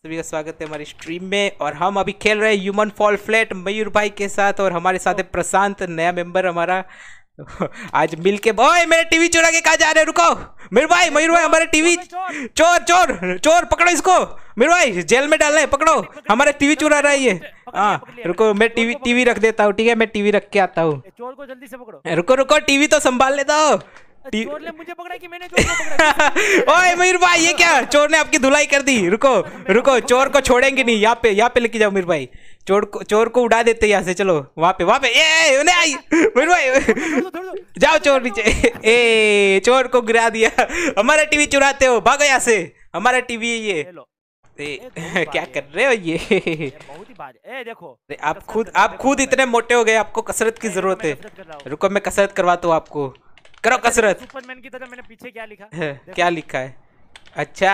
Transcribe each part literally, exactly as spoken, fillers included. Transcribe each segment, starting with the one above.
सभी का स्वागत है हमारी स्ट्रीम में। और हम अभी खेल रहे हैं ह्यूमन फॉल फ्लैट मयूर भाई के साथ, और हमारे साथ है प्रशांत, नया मेंबर हमारा। आज मिल के ओए मेरे टीवी चुरा के कहा जा रहे हैं, रुको मेरे भाई मयूर भाई, हमारे टीवी चोर चोर चोर पकड़ो इसको, मेरे भाई जेल में डालना है, पकड़ो, हमारे टीवी चुरा रहा है ये। हाँ रुको, मैं टीवी टीवी रख देता हूँ, ठीक है मैं टीवी रख के आता हूँ। चोर को जल्दी से पकड़ो। रुको रुको, टीवी तो संभाल लेता हो। चोर ने मुझे पकड़ा कि मैंने चोर को पकड़ा? ओए मयूर भाई ये क्या, चोर ने आपकी धुलाई कर दी। रुको रुको, चोर को छोड़ेंगे नहीं, यहाँ पे यहाँ पे लेके जाओ मयूर भाई, चोर को चोर को उड़ा देते यहाँ से। चलो वहाँ पे वहाँ पे ये नहीं आई मयूर भाई, जाओ चोर नीचे। ए चोर को गिरा दिया, हमारा टीवी चुराते हो, भागो यहाँ से, हमारा टीवी है ये। ए, क्या कर रहे हो ये? बहुत ही बात है। ए देखो आप खुद आप खुद इतने मोटे हो गए, आपको कसरत की जरूरत है। रुको मैं कसरत करवाता हूँ आपको, करो कसरत। सुपरमैन की तरह मैंने पीछे क्या लिखा है, क्या लिखा है? अच्छा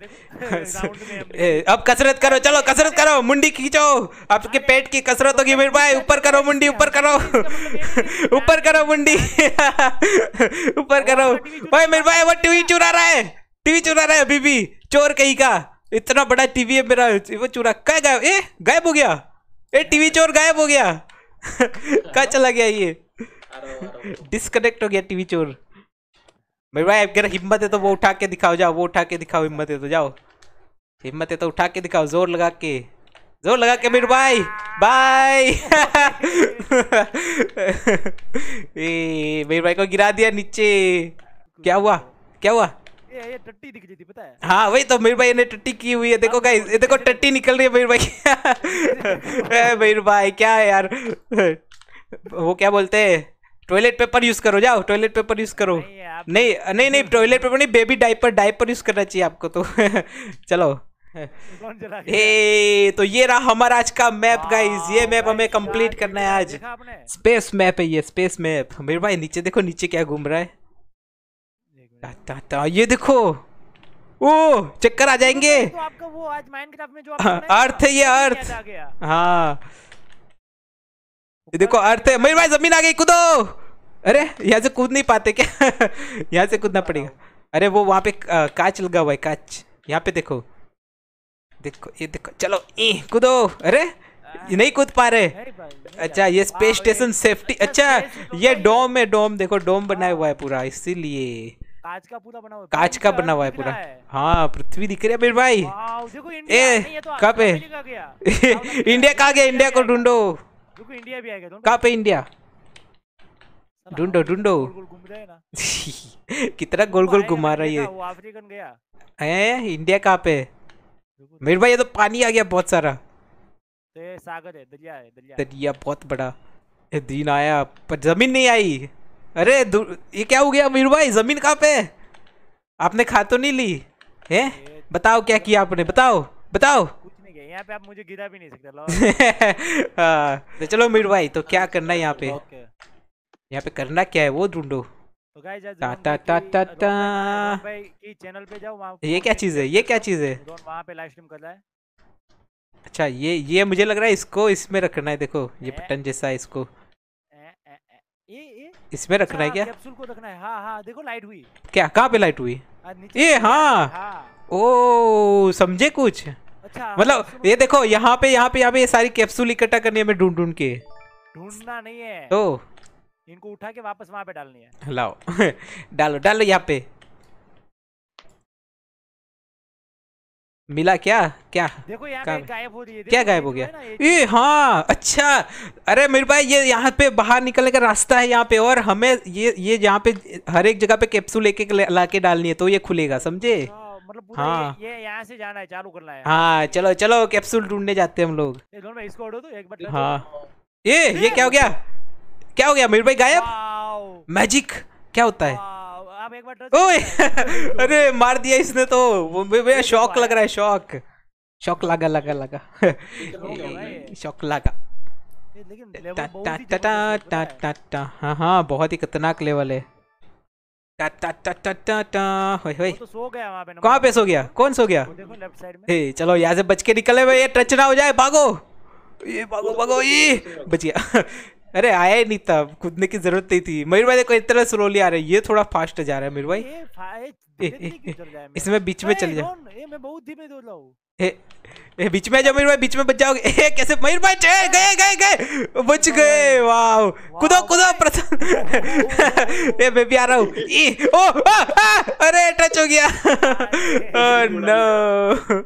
अब कसरत करो, चलो कसरत करो, मुंडी खींचो, आपके पेट की कसरत होगी मेरे भाई। ऊपर करो मुंडी, ऊपर करो, ऊपर करो मुंडी, ऊपर करो। भाई मेरे भाई वो टीवी चुरा रहा है, टीवी चुरा रहा है अभी भी, चोर कहीं का। इतना बड़ा टीवी है मेरा, वो चुरा क्या गायब? ए गायब हो गया, ए टीवी चोर गायब हो गया। कहाँ चला गया ये? डिस्कनेक्ट हो गया टीवी चोर। मेरे भाई अगर हिम्मत है तो वो उठा के दिखाओ, जाओ वो उठा के दिखाओ, हिम्मत है तो जाओ, हिम्मत है तो उठा के दिखाओ, जोर लगा के, जोर लगा के मेरे भाई। बाय। ए मेरे भाई को गिरा दिया नीचे। क्या हुआ क्या हुआ? ये ये टट्टी दिख रही थी पता है? हाँ वही तो, मेरे भाई ने टट्टी की हुई है, देखो गाइस, ये देखो टट्टी निकल रही है मेरे भाई। मेरे भाई क्या है यार, वो क्या बोलते हैं, टॉयलेट पेपर यूज करो, जाओ टॉयलेट पेपर यूज करो। नहीं नहीं नहीं टॉयलेट पेपर नहीं, बेबी डायपर, डायपर यूज करना चाहिए आपको तो। चलो ए तो ये रहा हमारा आज का मैप गाइस, ये मैप हमें कंप्लीट करना है आज। स्पेस मैप है ये, स्पेस मैप। मेरे भाई नीचे देखो, नीचे क्या घूम रहा है, ता, ता, ता, ये देखो, ओ चक्कर आ जाएंगे। तो आपका वो आज माइनक्राफ्ट में जो अर्थ है ये, अर्थ। हाँ ये देखो अर्थ है। मेरे भाई जमीन आ गई, कूदो। अरे यहाँ से कूद नहीं पाते क्या? यहाँ से कूदना पड़ेगा। अरे वो वहाँ पे कांच लगा हुआ है, कांच, यहाँ पे देखो, देखो ये देखो, चलो ए कूदो। अरे ये नहीं कूद पा रहे। अच्छा ये स्पेस स्टेशन सेफ्टी, अच्छा ये डोम है, डोम देखो, डोम बनाया हुआ है पूरा, इसीलिए कांच का पूरा बना हुआ है, कांच का बना हुआ है पूरा। हाँ पृथ्वी दिख रही है मेरे भाई। ए कहाँ पे? इंडिया कहाँ गया? इंडिया को ढूंढो। इंडिया भी आएगा, कहाँ पे इंडिया? ढूंढो ढूंढो। कितना गोल गोल घुमा रहा है ये। वो अफ्रीकन गया है, इंडिया कहाँ पे? मेरे भाई ये तो पानी आ गया बहुत सारा, तो ये सागर है, दरिया है, दरिया दरिया बहुत बड़ा। दिन आया पर जमीन नहीं आई। अरे ये क्या हो गया मेरे भाई, जमीन कहाँ पे? आपने खा तो नहीं ली है? बताओ क्या किया आपने, बताओ बताओ। यहाँ पे आप मुझे गिरा भी नहीं सकते। हाँ तो चलो मीर भाई, तो क्या करना है यहाँ पे? यहाँ पे करना क्या है वो ढूंढो। तो गाइस टा टा टा टा टा भाई की चैनल पे जाओ, वहाँ ये क्या चीज है, ये क्या चीज है? वहाँ पे लाइव स्ट्रीम कर रहा है। अच्छा ये ये मुझे लग रहा है इसको इसमें रखना है, देखो ये बटन जैसा है, इसको ये ये इसमें रखना है क्या? कैप्सूल को रखना है। हाँ हाँ देखो लाइट हुई। क्या, कहाँ पे लाइट हुई? ये हाँ ओ समझे कुछ। अच्छा मतलब ये देखो यहाँ पे यहाँ पे यहाँ पे ये सारी कैप्सूल इकट्ठा करनी है हमें, ढूंढ ढूंढ के। ढूंढना नहीं है तो इनको उठा के वापस वहां पे डालनी है। लाओ डालो डालो यहाँ पे। मिला क्या? क्या देखो यहाँ पे गायब हो रही है। क्या गायब हो गया? ये हाँ अच्छा, अरे मेरे भाई ये यहाँ पे बाहर निकलने का रास्ता है यहाँ पे, और हमें ये ये यहाँ पे हर एक जगह पे कैप्सूल एक एक ला के डालनी है, तो ये खुलेगा, समझे? मतलब हाँ ये, ये यहाँ से जाना है, चालू करना है। हाँ चलो चलो कैप्सूल ढूंढने जाते हैं हम लोग। इसको उड़ो तो एक बार। हाँ ये ये क्या हो गया, क्या हो गया मेरे भाई? गायब मैजिक क्या होता है? आप एक बार ओए अरे मार दिया इसने तो, वो शौक लग रहा है, शौक शौक लगा लगा लगा शौक लगा। हाँ हाँ बहुत ही खतरनाक लेवल है। टा टा टा टा टा टा होय होय। तो सो गया वहाँ पे। कहाँ पे सो गया? कौन सो गया? देखो लेफ्ट साइड में। हे चलो यहाँ से बच के निकले भाई, ये टच ना हो जाए, भागो ये भागो भागो, ये बच गया। अरे आया ही नहीं था, कूदने की जरूरत नहीं थी। मयूर भाई देखो इतना स्लोली आ रहा है, ये थोड़ा फास्ट जा रहा है मयूर भाई। इसमें बीच में चल जाए। मैं बहुत धीमे दौड़ रहा हूँ। ए, बीच में जाओ मेरे भाई, बीच में बच जाओगे। ए, कैसे मयूर भाई गए गए गए गए बच गए। वाह कूदो कूदो प्रशांत। ए मैं भी आ रहा हूँ। ई ओ आ, आ, अरे टच हो गया। Oh no.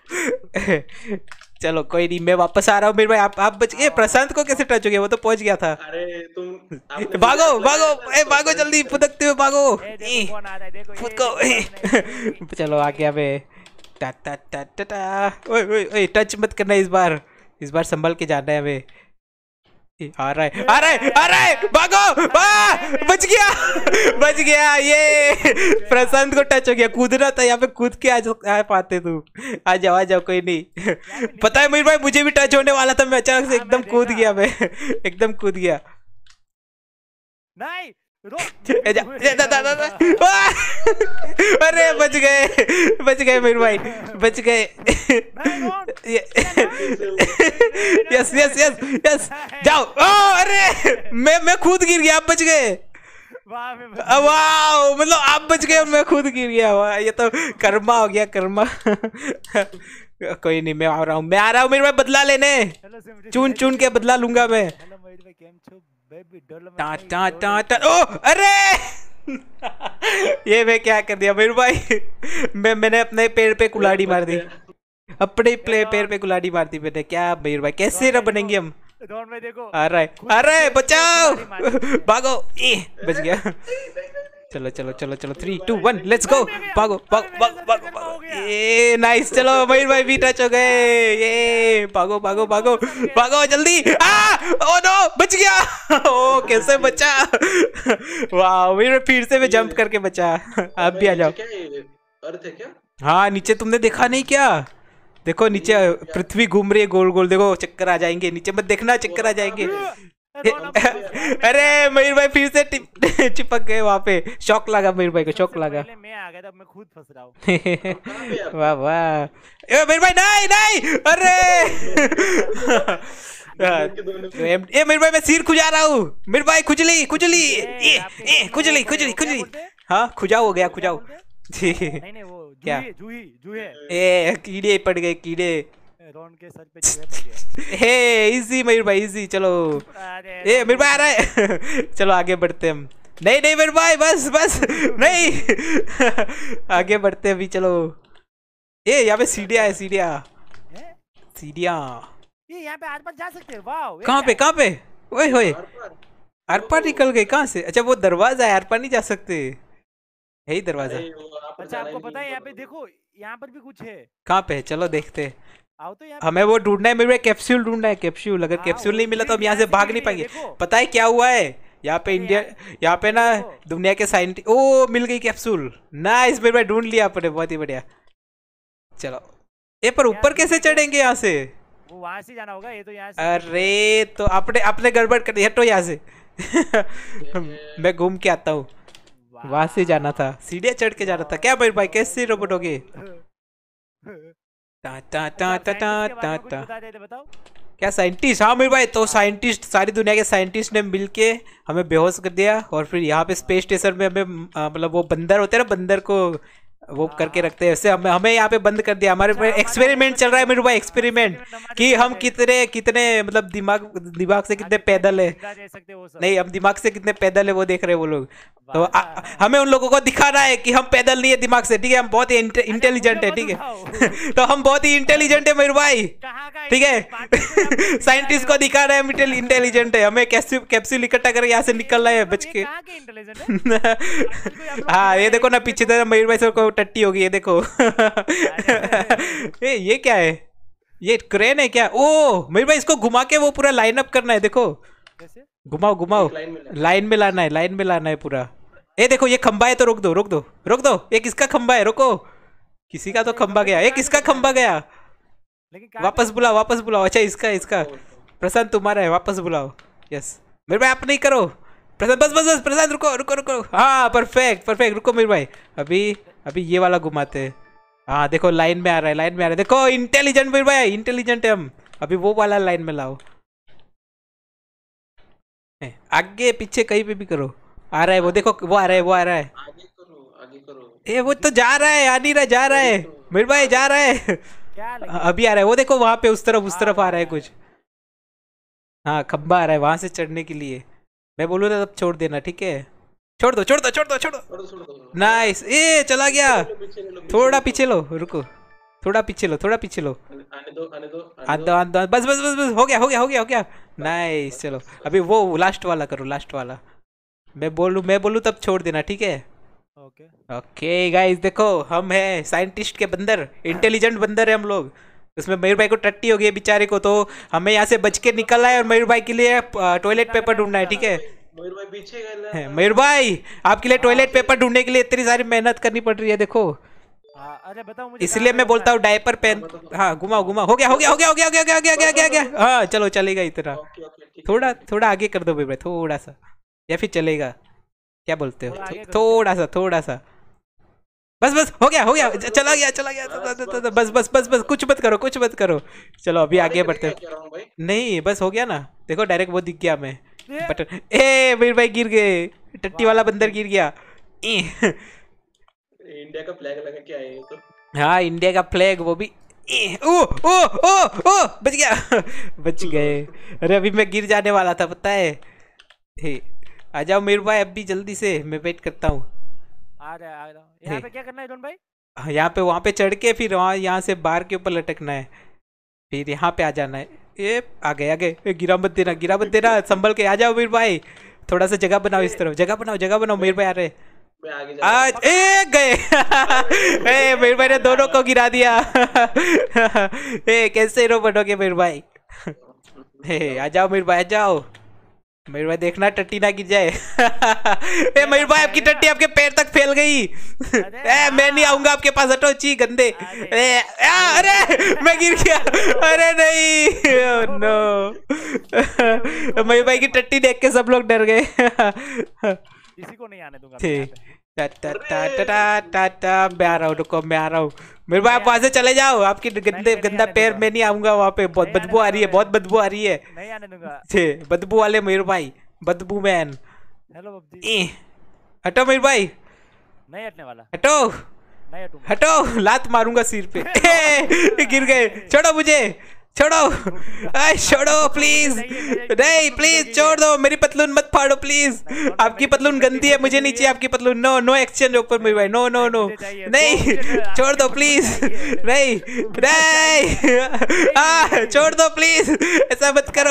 चलो कोई नहीं, मैं वापस आ रहा हूँ मेरे भाई। आप आप बच गए। प्रशांत को कैसे टच हो गया? वो तो पहुंच गया था। अरे तुम भागो भागो ए भागो जल्दी, फुदकते हुए भागो। ए, देखो कौन आ रहा है, देखो ये खुद को देखो, नहीं, चलो आ गया मैं। टा टा टा टा टा। ओए ओए ओए टच मत करना इस बार, इस बार संभल के जाना है हमें। ए, आ रहा है आ रहा है आ रहा है, भागो। आ, बच गया बच गया। ये प्रशांत को टच हो गया। कूदना था यहाँ पे, कूद के आ जा- आ पाते तू। आ जाओ आ जाओ, कोई नहीं। पता है मयूर भाई मुझे भी टच होने वाला था, मैं अचानक से एकदम कूद गया। मैं एकदम कूद गया। नहीं रो ए, जा, जा, जा, जा, जा, जा। आ! अरे बच गए बच गए मयूर भाई, बच गए। नहीं, कौन? यस यस यस यस जाओ। ओ अरे मैं मैं खुद गिर गया, आप बच गए। वाह मैं बच अ, वाह मतलब आप बच गए और मैं खुद गिर गया। वाह ये तो कर्मा हो गया, कर्मा। कोई नहीं, मैं आ रहा हूँ मैं आ रहा हूँ मेरे भाई बदला लेने। हेलो से मुझे चुन चुन के बदला लूंगा मैं। हेलो मयूर भाई केम छो बेबी डोलो टा टा टा टा। ओ अरे ये मैं क्या कर दिया मेरे भाई। मैं मैंने अपने पैर पे कुल्हाड़ी मार दी, अपने प्ले पैर पे कुल्हाड़ी मार दी मैंने। क्या मयूर भाई कैसे ना बनेंगे हम। डॉन में देखो आ रहा है आ रहा है, बचाओ भागो। ए बच गया। चलो चलो चलो चलो three two one let's go. भागो भागो भागो भागो भागो। ये नाइस। चलो मयूर भाई भी टच हो गए। ये भागो भागो भागो भागो जल्दी। आ ओ नो बच गया। ओ कैसे बचा। वाह मयूर फिर से मैं जंप करके बचा। आप भी आ जाओ। क्या ये अर्थ है क्या? हाँ नीचे तुमने देखा नहीं क्या? देखो नीचे पृथ्वी घूम रही है गोल गोल। देखो चक्कर आ जाएंगे, नीचे मत देखना चक्कर आ जाएंगे। अरे मयूर भाई फिर से टिप- चिपक गए वहां पे। शौक लगा मयूर भाई को, शौक लगा। पहले मैं आ गया था, मैं खुद फंस रहा हूँ। वाह वाह। ए मयूर भाई नहीं नहीं। अरे ए मयूर भाई मैं सिर खुजा रहा हूँ। मयूर भाई खुजली खुजली ए ए खुजली खुजली खुजली। हाँ खुजाओ हो गया खुजाओ। नहीं नहीं वो क्या? जूही जूही जूही ए कीड़े पड़ गए कीड़े। रॉन के सर पे जूहे पड़ गए। हे इजी मयूर भाई इजी। चलो अरे ए मयूर भाई आ रहा है। चलो आगे बढ़ते हम। नहीं नहीं मयूर भाई बस बस नहीं। आगे बढ़ते अभी चलो। ए यहाँ पे सीढ़ियाँ है, सीढ़ियाँ हैं? सीढ़ियाँ। ये यहाँ पे आर पार जा सकते हैं। वाह ये कहाँ पे क्या कहाँ पे? ओए होए आर पार? आर पार निकल गए कहाँ से? अच्छा वो दरवाजा है, आर पार नहीं जा सकते। यही दरवाजा अरे वो आप है? अच्छा आपको पता है यहाँ पे देखो, यहाँ पर भी कुछ है। कहाँ पे है? चलो देखते हैं। आओ तो यहाँ पे। हमें वो ढूंढना है मेरे भाई, कैप्सूल ढूंढना है कैप्सूल। अगर हाँ, कैप्सूल वो नहीं मिला तो हम भी यहाँ से यहाँ से भाग भी नहीं है, पाएंगे। देखो। पता है क्या हुआ है यहाँ पे? अरे इंडिया यार, यहाँ पे ना देखो। दुनिया के साइंटिस्ट। ओ मिल गई कैप्सूल। नाइस मेरे भाई ढूंढ लिया अपने, बहुत ही बढ़िया। चलो ए पर ऊपर कैसे चढ़ेंगे यहाँ से? वो वहां से जाना होगा, ये तो यहाँ से। अरे तो अपने अपने गड़बड़ कर हटो यहाँ से। मैं घूम के आता हूँ। वाह। वहां से जाना था, सीढ़ियाँ चढ़ के जाना था। क्या भाई भाई कैसे रोबोट हो गए? टा टा टा टा टा टा टा। बता देते, बताओ। क्या साइंटिस्ट? हाँ मेरे भाई तो साइंटिस्ट, सारी दुनिया के साइंटिस्ट ने मिलके हमें बेहोश कर दिया। और फिर यहाँ पे स्पेस स्टेशन में हमें आ, मतलब वो बंदर होते हैं ना, बंदर को वो करके रखते हैं ऐसे। हमें हमें यहाँ पे बंद कर दिया। हमारे पे एक्सपेरिमेंट चल रहा है मेरे भाई, एक्सपेरिमेंट कि हम कितने कितने मतलब दिमाग दिमाग से कितने पैदल है। जिंदा रह सकते वो सब। नहीं हम दिमाग से कितने पैदल है वो देख रहे हैं वो लोग। तो आ, वाह। हमें उन लोगों को दिखाना है कि हम पैदल नहीं है दिमाग से, ठीक है? हम बहुत ही इंटेलिजेंट है, मुझे ठीक मत है? उठाओ। तो हम बहुत ही इंटेलिजेंट है मेरे भाई, कहाँ का ठीक है? पार्टी से आप लोग साइंटिस्ट को दिखा रहे हैं इंटेलिजेंट है। हमें कैप्सूल कैप्सूल इकट्ठा करके यहाँ से निकलना है बच ये के। कहाँ के इंटेलिजेंट है? हाँ ये देखो ना पीछे तरफ मयूर भाई सर को टट्टी होगी, ये देखो। ए ये क्या है? ये क्रेन है क्या? ओ मयूर भाई इसको घुमा के वो पूरा लाइन अप करना है। देखो कैसे? घुमाओ घुमाओ, लाइन में लाना। लाइन में लाना है, लाइन में लाना है पूरा। ए देखो ये खंबा है तो रोक दो रोक दो रोक दो। ये किसका खंबा है? रोको, किसी का तो खंबा गया। ये किसका खंबा गया? लेकिन कहाँ वापस बुलाओ वापस बुलाओ। अच्छा इसका इसका प्रशांत तुम्हारा है, वापस बुलाओ। यस मेरे भाई आप नहीं करो प्रशांत, बस बस बस प्रशांत रुको रुको रुको। हाँ परफेक्ट परफेक्ट। रुको मेरे भाई, अभी अभी ये वाला घुमाते हैं। हाँ देखो लाइन में आ रहा है, लाइन में आ रहा है। देखो इंटेलिजेंट मेरे भाई, इंटेलिजेंट है हम। अभी वो वाला लाइन में लाओ, ए, आगे पीछे कहीं पे भी करो। आ रहा है वो, देखो वो आ रहा है वो आ रहा है। आगे करो आगे करो। ए वो तो जा रहा है, आ नहीं रहा, जा रहा है मेरे भाई, जा रहा है। क्या लगी? हाँ, अभी आ रहा है वो देखो वहां पे उस तरफ उस तरफ आ रहा है कुछ। हाँ खंबा आ रहा है वहां से चढ़ने के लिए। मैं बोलूँ तब छोड़ देना ठीक है। छोड़ दो छोड़ दो छोड़ दो छोड़ दो। छोड़ दो, छोड़ दो। नाइस ए चला गया। पीछे लो, पीछे लो, थोड़ा पीछे लो रुको। थोड़ा पीछे लो थोड़ा पीछे लो। आने दो, आने दो, आने आंदो दो। आंदो बस बस बस बस हो गया हो गया हो गया हो गया। नाइस चलो अभी वो लास्ट वाला करो लास्ट वाला। मैं बोलूँ मैं बोलूँ तब छोड़ देना ठीक है। ओके ओके गाइस देखो हम है साइंटिस्ट के बंदर इंटेलिजेंट बंदर है हम लोग। उसमें मयूर भाई को टट्टी हो गई है बेचारे को तो हमें यहाँ से बच के निकलना है और मयूर भाई के लिए टॉयलेट पेपर ढूंढना है ठीक है। मयूर भाई पीछे गए है, मयूर भाई आपके लिए टॉयलेट पेपर ढूंढने के लिए इतनी सारी मेहनत करनी पड़ रही है देखो। हाँ, अरे बताओ मुझे इसलिए मैं बोलता हूँ डायपर पहन। हाँ घुमाओ घुमाओ हो गया हो गया हो गया हो गया हो गया हो गया हो गया हो गया हो गया हाँ चलो चलेगा इतना। ओके ओके ठीक है। थोड़ा थोड़ा आगे कर दो मयूर भाई थोड़ा सा या फिर चलेगा क्या बोलते हो थोड़ा आगे थो- करो, थोड़ा सा थोड़ा सा बस बस हो गया हो गया च- चला गया चला गया तो- तो- तो- तो- बस बस बस बस कुछ मत करो कुछ मत करो। चलो अभी आगे बढ़ते क्या कह रहा हूँ भाई? नहीं बस हो गया ना देखो डायरेक्ट वो दिख गया मैं ये- बटन ए मयूर भाई गिर गए टट्टी वाला बंदर गिर गया। ई, इंडिया का फ्लैग लगा के आए हैं तो। हाँ इंडिया का फ्लैग वो भी। ई, ओ ओ ओ ओ बच गया बच गए। अरे अभी मैं गिर जाने वाला था पता है। हे आ जाओ मयूर भाई अभी जल्दी से मैं वेट करता हूँ। आ रहा है आ रहा हूँ। यहाँ पे क्या करना है डॉन भाई? हाँ, यहाँ पे वहाँ पे चढ़ के फिर वहाँ यहाँ से बार के ऊपर लटकना है फिर यहाँ पे आ जाना है। ये आ गए आ गए ए, गिरा मत देना गिरा मत देना संभल के आ जाओ मयूर भाई। थोड़ा सा जगह बनाओ इस तरफ जगह बनाओ जगह बनाओ मयूर भाई आ रहे मैं आगे जा रहा हूँ। आज ए गए ए मयूर भाई ने दोनों को गिरा दिया ए कैसे हीरो बनोगे मयूर भाई। ए आ जाओ मयूर भाई आ जाओ। मयूर भाई देखना टट्टी ना गिर जाए ए मयूर भाई आपकी टट्टी आपके पैर तक फैल गई ए मैं नहीं आऊंगा आपके पास हटो ची गंदे। ए आ, अरे मैं गिर गया अरे नहीं नो मयूर भाई की टट्टी देख के सब लोग डर गए। किसी को नहीं आने दूंगा मैं यहाँ पे। टा टा टा टा टा टा टा मैं आ रहा हूँ रुको मैं आ रहा हूँ। मेरे भाई आप वहां से चले जाओ आपकी गंदे गंदा पैर में नहीं आऊंगा वहां पे बहुत बदबू आ रही है बहुत बदबू आ रही है। नहीं आने दूंगा। छे बदबू वाले मयूर भाई बदबू मैन। Hello PUBG. ई, हटो मयूर भाई नहीं हटने वाला हटो नहीं हटूंगा। हटो लात मारूंगा सिर पे ए, गिर गए छोड़ो मुझे छोड़ो आय छोड़ो प्लीज नहीं प्लीज छोड़ दो मेरी पतलून मत फाड़ो प्लीज। आपकी पतलून गंदी है मुझे नहीं चाहिए आपकी पतलून नो नो एक्सचेंज ऊपर मेरे भाई नो नो नो नहीं छोड़ दो प्लीज नहीं नहीं आ छोड़ दो प्लीज ऐसा मत करो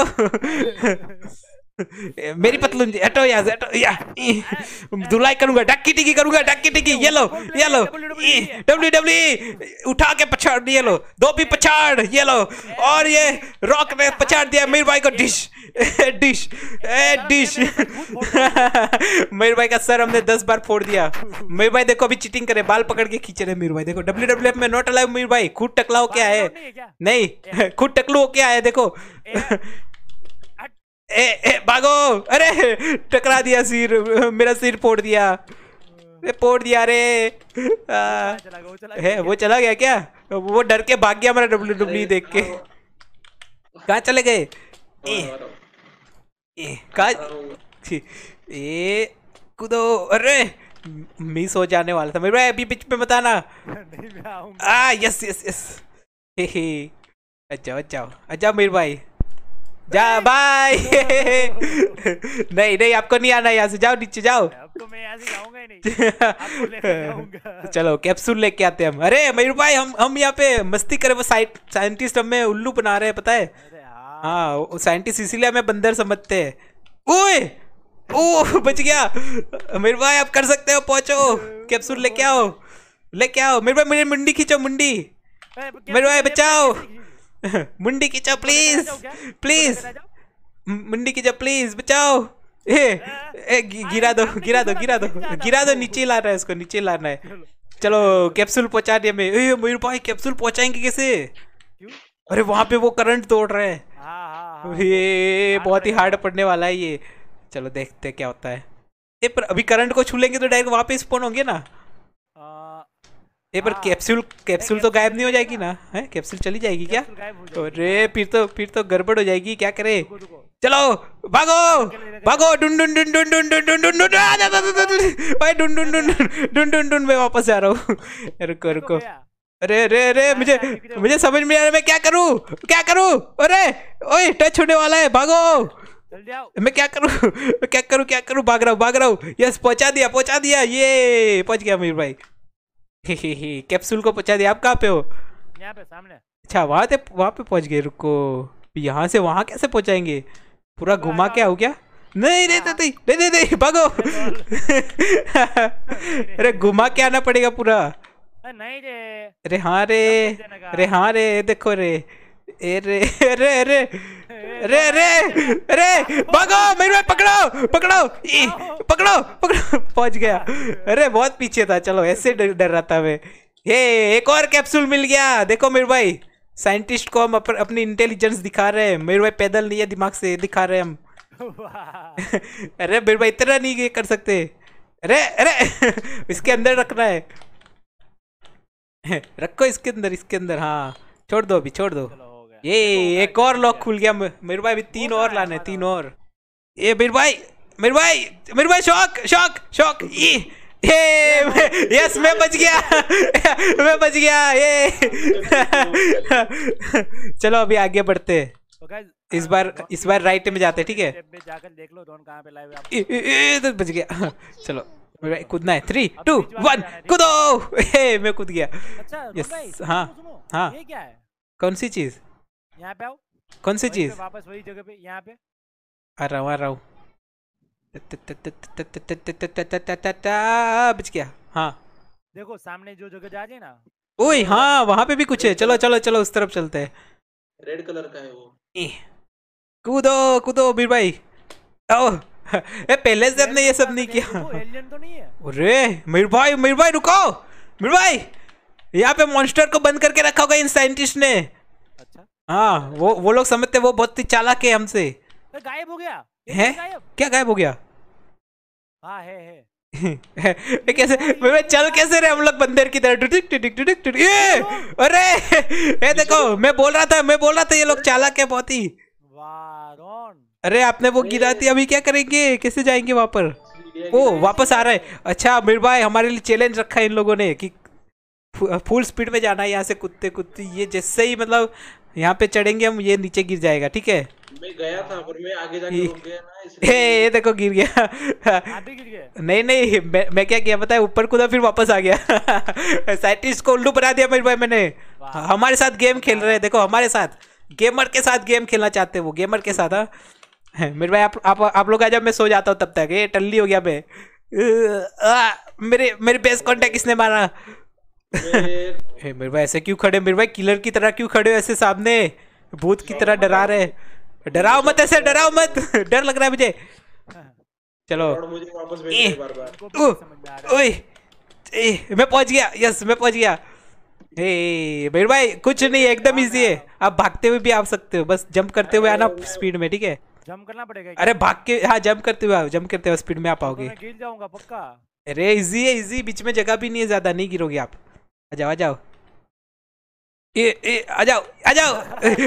मेरी पतलून हटो यहाँ से हटो या धुलाई करूंगा डक्की टिकी करूंगा डक्की टिकी ये लो ये लो डब्ल्यू डब्ल्यू उठा के पछाड़ दिए लो दो भी पछाड़ ये लो और ये रॉक ने पछाड़ दिया मेरे भाई को डिश डिश ए डिश मेरे भाई का सर हमने दस बार फोड़ दिया। मेरे भाई देखो अभी चीटिंग करे बाल पकड़ के खींच रहे मेरे भाई देखो डब्ल्यू डब्ल्यू एफ में नॉट अलाउ मेरे भाई खुद टकला हो क्या है नहीं खुद टकलू हो क्या है देखो ए, ए भागो अरे टकरा दिया सिर मेरा सिर फोड़ दिया ए, फोड़ दिया रे आ, चला गया, वो चला है वो चला गया क्या वो डर के भाग गया हमारा डब्ल्यू डब्ल्यू देख के कहाँ चले गए ए, ए, कहाँ ए कूदो अरे मिस हो जाने वाला था मेरे भाई अभी बीच में मत आना। नहीं मैं आऊंगा। आ yes yes yes hey hey अच्छा अच्छा अच्छा मेरे भाई जा बाय नहीं नहीं आपको नहीं आना यहाँ से जाओ नीचे जाओ। अब तो मैं यहाँ से जाऊंगा ही नहीं आपको लेकर जाऊंगा। चलो कैप्सूल लेके आते हैं हम। अरे मयूर भाई हम हम यहाँ पे मस्ती करे वो साइंटिस्ट हमें उल्लू बना रहे हैं पता है। अरे हाँ हाँ साइंटिस्ट इसीलिए हमें बंदर समझते हैं। ओए ओ बच गया मयूर भाई आप कर सकते हो पहुंचो कैप्सूल लेके आओ लेके आओ मेरे भाई मेरी मुंडी खींचो मुंडी मेरे भाई बचाओ मुंडी खींचो प्लीज प्लीज मुंडी खींचो प्लीज बचाओ ए, ए गि, गिरा दो गिरा दो गिरा दो गिरा दो नीचे लाना है उसको नीचे लाना है। चलो कैप्सूल पहुंचा दिया मैं। ए मयूर भाई कैप्सूल पहुंचाएंगे कैसे अरे वहां पे वो करंट तोड़ रहे हैं ये बहुत ही हार्ड पड़ने वाला है ये। चलो देखते क्या होता है। ए पर अभी करंट को छू लेंगे तो डायरेक्ट वहां पे स्पॉन होंगे ना। ये पर कैप्सूल कैप्सूल तो गायब नहीं हो जाएगी ना है कैप्सूल चली जाएगी क्या। अरे फिर तो फिर तो गड़बड़ हो जाएगी क्या करे। चलो भागो भागो डुन डुन डुन डुन डुन डुन डुन डुन डुन डुन डुन डुन डुन मैं वापस जा रहा हूँ रुको रुको अरे अरे अरे मुझे मुझे समझ में आ रहा है मैं क्या करूं क्या करूं अरे ओए टच होने वाला है भागो जल्दी आओ। मैं क्या करूं मैं क्या करूं क्या करूं भाग रहा हूं भाग रहा हूं यस पहुंचा दिया पहुंचा दिया ये पहुंच गया मीर भाई कैप्सूल को पहुंचा दिया। आप कहाँ पे हो? यहाँ पे सामने। अच्छा वहां पे वहां पे पहुंच गए रुको यहाँ से वहां कैसे पहुंचाएंगे पूरा घुमा के आओ क्या? नहीं नहीं नहीं नहीं नहीं नहीं भागो अरे घुमा के आना पड़ेगा पूरा। नहीं रे अरे हाँ रे अरे हाँ रे देखो रे अरे अरे अरे अरे अरे अरे भागो मेरे भाई पकड़ो पकड़ो ई, पकड़ो पकड़ो पहुंच गया। अरे बहुत पीछे था चलो ऐसे डर डर रहा था मैं। ये एक और कैप्सूल मिल गया देखो मेरे भाई साइंटिस्ट को हम अप, अपनी इंटेलिजेंस दिखा रहे हैं मेरे भाई पैदल नहीं है दिमाग से दिखा रहे हैं हम अरे मेरे भाई इतना नहीं कर सकते। अरे अरे इसके अंदर रखना है रखो इसके अंदर इसके अंदर हाँ छोड़ दो अभी छोड़ दो। ये एक और लॉक खुल गया मेरे भाई अभी तीन और लाने तीन और। ये मेरे भाई मेरे भाई मेरे भाई शौक शौक शौक ये ये यस मैं बच गया मैं बच गया ये चलो अभी आगे बढ़ते इस बार इस बार राइट में जाते ठीक है। जाकर देख लो दोनों कहाँ पे लाइव है। बच गया चलो कूदना है थ्री टू वन कूदो मैं कूद गया। अच्छा यस हाँ हाँ ये क्या है? कौन सी चीज? यहाँ पे आओ। कौन सी चीज? वापस वही जगह पे यहाँ पे आ रहा हूँ आ रहा हूँ बच गया। हाँ देखो सामने जो जगह जा रही है ना ओए हाँ वहाँ पे भी कुछ है चलो चलो चलो उस तरफ चलते हैं। रेड कलर का है वो। कूदो कूदो वीर भाई ओ ए पहले से हमने ये सब नहीं किया। एलियन तो नहीं है? अरे मीर भाई मीर भाई रुको मीर भाई यहाँ पे मॉन्स्टर को बंद करके रखा होगा इन साइंटिस्ट ने। अच्छा हाँ वो वो लोग समझते वो बहुत ही चालाक है हमसे। गायब हो गया है क्या गायब हो गया? हाँ है है कैसे मैं चल कैसे रहे हम लोग बंदर की तरह टुटिक टुटिक टुटिक टुटिक ये अरे ये देखो मैं बोल रहा था मैं बोल रहा था ये लोग चालाक है बहुत ही। अरे आपने वो गिरा दी अभी क्या करेंगे कैसे जाएंगे वहां पर? ओ वापस आ रहा है। अच्छा मेरे भाई हमारे लिए चैलेंज रखा है इन लोगों ने कि फुल स्पीड में जाना है यहाँ से कुत्ते कुत्ते ये जैसे ही मतलब यहाँ पे चढ़ेंगे हम ये नीचे गिर जाएगा ठीक है। मैं गया था पर मैं आगे जाके रुक गया ना इसलिए। ए, ये देखो गिर गया आप भी गिर गए? नहीं नहीं मैं, मैं क्या किया पता है ऊपर कूदा फिर वापस आ गया साइंटिस्ट को उल्लू बना दिया मेरे भाई मैंने। हमारे साथ गेम खेल रहे हैं देखो हमारे साथ गेमर के साथ गेम खेलना चाहते हैं वो गेमर के साथ। हाँ मेरे भाई आप आप आप लोग आ जाओ मैं सो जाता हूँ तब तक। ये टल्ली हो गया मैं आ, मेरे मेरे बेस कॉन्टेक्ट किसने मारा? मेरे भाई ऐसे क्यों खड़े मेरे भाई किलर की तरह क्यों खड़े हो ऐसे सामने भूत की तरह डरा रहे? डराओ मत ऐसे डराओ मत डर लग रहा है मुझे। चलो मुझे वापस भेज दे बार-बार। ओए मैं पहुंच गया यस मैं पहुंच गया। ए मेरे भाई कुछ नहीं एकदम इजी है आप भागते हुए भी आ सकते हो बस जंप करते हुए आना स्पीड में ठीक है। जंप करना पड़ेगा? अरे भाग के हाँ जंप करते हुए आओ जंप करते हुए स्पीड में आ पाओगे। मैं गिर जाऊंगा पक्का। अरे इजी है इजी बीच में जगह भी नहीं है ज्यादा नहीं गिरोगे आप। आ जाओ आ जाओ ए ए आ जाओ आ जाओ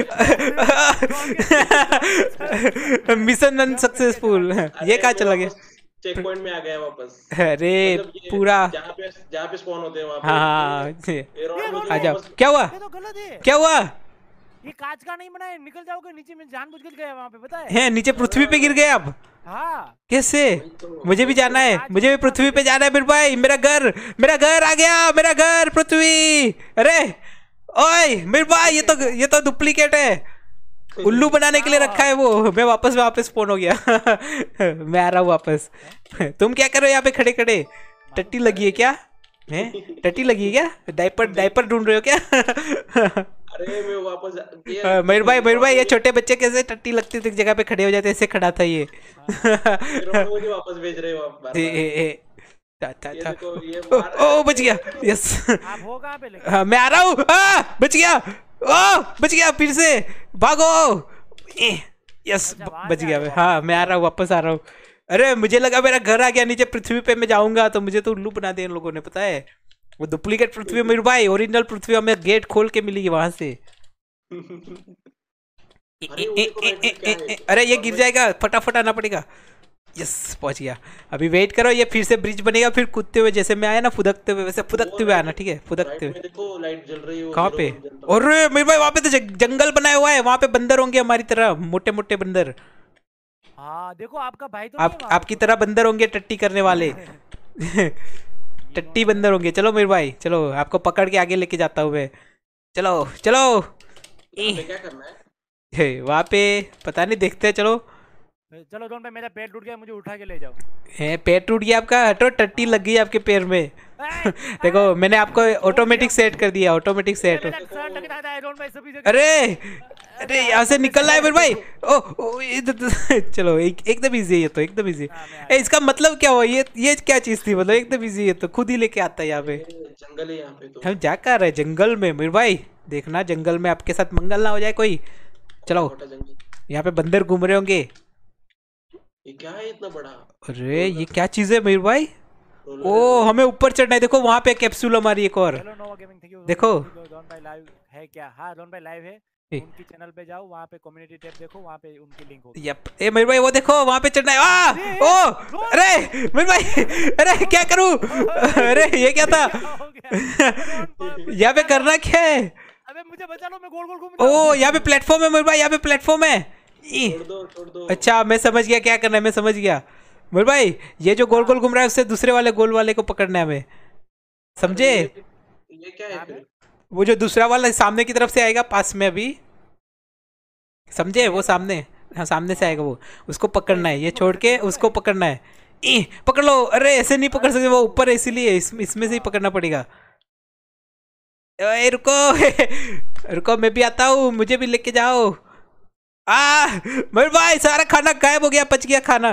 मिशन अनसक्सेसफुल। ये कहाँ चला गया? चेक पॉइंट में आ गया वापस। अरे पूरा जहाँ पे जहाँ पे स्पॉन होते हैं वहाँ पे। हाँ आ जाओ। क्या हुआ क्या हुआ? ये कांच का नहीं बना है निकल जाओगे नीचे में जानबूझ कर गया वहाँ पे पता है? है नीचे पृथ्वी पे गिर गए अब। हाँ कैसे? मुझे भी जाना है मुझे भी पृथ्वी पे जाना है मेरे भाई मेरा घर मेरा घर आ गया मेरा घर पृथ्वी। अरे ओए मेरे भाई ये तो ये तो डुप्लीकेट है उल्लू बनाने के लिए रखा है वो। मैं वापस वापस फोन हो गया मैं आ रहा हूँ वापस। तुम क्या कर रहे हो यहाँ पे खड़े खड़े? टट्टी लगी है क्या? है टट्टी लगी है क्या? डायपर डायपर ढूंढ रहे हो क्या? अरे मैं वापस मेरे भाई मेरे भाई ये छोटे बच्चे कैसे टट्टी लगती थी जगह पे खड़े हो जाते ऐसे खड़ा था ये। मुझे वापस भेज रहे हो आप बार-बार। था, था, था। ओ, ओ बच गया यस। आप हो कहाँ पे लेकिन? हाँ मैं आ रहा हूँ बच गया ओ बच गया फिर से भागो यस बच गया मैं। हाँ मैं आ रहा हूँ वापस आ रहा हूँ। अरे मुझे लगा मेरा घर आ गया नीचे पृथ्वी पे मैं जाऊंगा तो मुझे तो उल्लू बना दिया इन लोगों ने पता है। वो डुप्लीकेट पृथ्वी मेरे भाई ओरिजिनल पृथ्वी हमें गेट खोल के मिली वहां से। अरे ये गिर जाएगा फटाफट आना पड़ेगा। यस पहुंच गया। अभी वेट करो, ये फिर से ब्रिज बनेगा, फिर कूदते हुए जैसे मैं आया ना फुदकते हुए वैसे फुदकते हुए आना, ठीक है? फुदकते राइट हुए। में देखो लाइट जल रही है वो कहाँ zero पे? one जलता हुआ। अरे मेरे भाई वहाँ पे तो जंग- जंगल बनाया हुआ है, वहाँ पे बंदर होंगे हमारी तरह, मोटे मोटे बंदर। हाँ देखो आपका भाई तो नहीं आप है वहाँ पे आपकी तरह बंदर होंगे टट्टी करने वाले। टट्टी बंदर होंगे। चलो मेरे भाई चलो, आपको पकड़ के आगे लेके जाता हूँ मैं। चलो चलो। यहाँ पे क्या करना है? हे, वहाँ पे पता नहीं, देखते हैं चलो। तो। चलो दोन भाई मेरा पैर टूट गया, मुझे उठा के ले जाओ। है पैर टूट गया आपका? हटो, टट्टी लग गई आपके पैर में। ए, देखो मैंने आपको ऑटोमेटिक सेट कर दिया, ऑटोमेटिक सेट। मेरा सर टकराता है दोन भाई सभी जगह। अरे अरे यहाँ से निकलना है मेरे भाई। ओ, ओ ये तो, तो, चलो एक एकदम इजी है ये तो, एकदम इजी। हाँ, मैं आ ए इसका मतलब क्या हुआ? ये ये क्या चीज थी? मतलब एकदम इजी है तो खुद ही लेके आता है यहाँ पे। ये जंगल है यहाँ पे तो। हम जा कर रहे जंगल में मेरे भाई, देखना जंगल में आपके साथ मंगल ना हो जाए कोई। चलो छोटा जंगल। यहाँ पे बंदर घूम रहे होंगे। ये क्या है इतना बड़ा? अरे ये क्या चीज है मेरे भाई? रोलर ओ हमें ऊपर चढ़ना है। देखो वहां पे कैप्सूल हमारी एक और। Hello Nova gaming thank you. देखो। डॉन भाई लाइव है क्या? हाँ डॉन भाई लाइव है, ए। उनकी चैनल पे जाओ, वहाँ पे कम्युनिटी टैब देखो, वहाँ पे उनकी लिंक होगी। यप ए मेरे भाई वो देखो वहां पे चढ़ना है। आ ओ अरे मेरे भाई, अरे क्या करूं? अरे ये क्या था? क्या हो गया? यहाँ पे करना क्या है? अबे मुझे बचा लो, मैं गोल गोल घूम रहा ओ यहाँ पे प्लेटफॉर्म है मेरे भाई, यहाँ पे प्लेटफॉर्म है। ई, छोड़ दो छोड़ दो। अच्छा मैं समझ गया क्या करना है, मैं समझ गया मेरे भाई। ये जो गोल गोल घूम रहा है उससे दूसरे वाले गोल वाले को पकड़ना है हमें, समझे? ये ये क्या है फिर? वो जो दूसरा वाला सामने की तरफ से आएगा पास में अभी, समझे? वो सामने, हाँ सामने से आएगा वो, उसको पकड़ना है। ये छोड़ के उसको पकड़ना है। ई, पकड़ लो। अरे ऐसे नहीं पकड़ सकते, वो ऊपर है इसीलिए इस, इसमें से ही पकड़ना पड़ेगा। ए, रुको रुको मैं भी आता हूँ, मुझे भी लेके जाओ। आ मेरे भाई सारा खाना गायब हो गया, बच गया खाना।